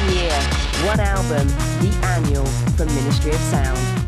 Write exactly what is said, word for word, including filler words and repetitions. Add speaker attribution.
Speaker 1: One year, one album, the annual from Ministry of Sound.